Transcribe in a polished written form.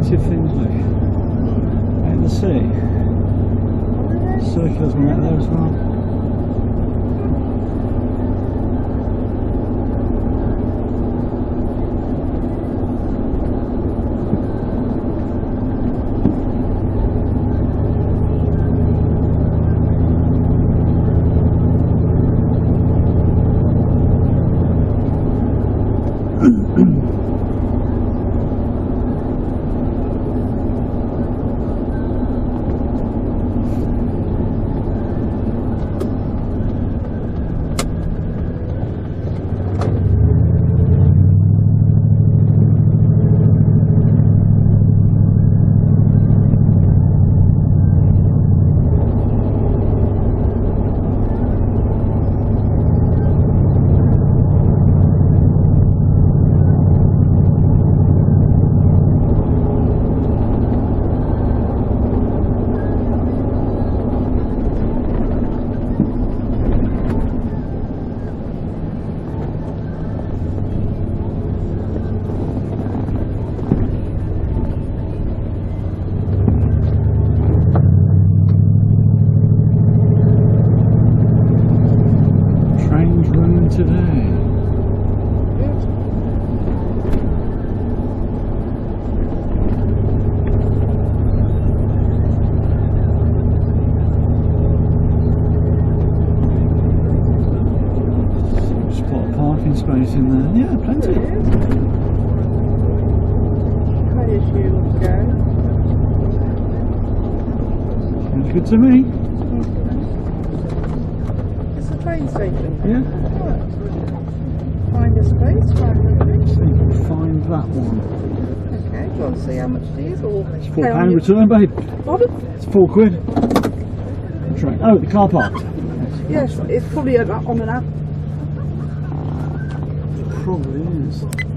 decorative things, look. Out in the sea. Circulars went out there as well. Space in there, yeah, plenty. Sounds good to me. It's a train station. Yeah. Right. Find a space, find everything. So you can find that one. Okay, do you want to see how much it is? Or It's £4 return, babe. Pardon? It's £4. Train. Oh, the car park. Yes, it's probably on an app. Probably is.